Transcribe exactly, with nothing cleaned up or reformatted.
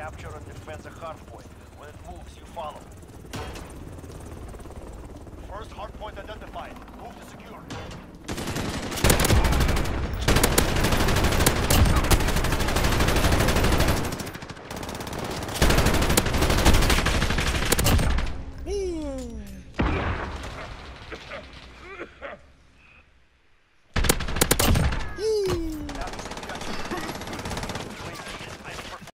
Capture and defend the hardpoint. When it moves, you follow. First hardpoint identified. Move to secure.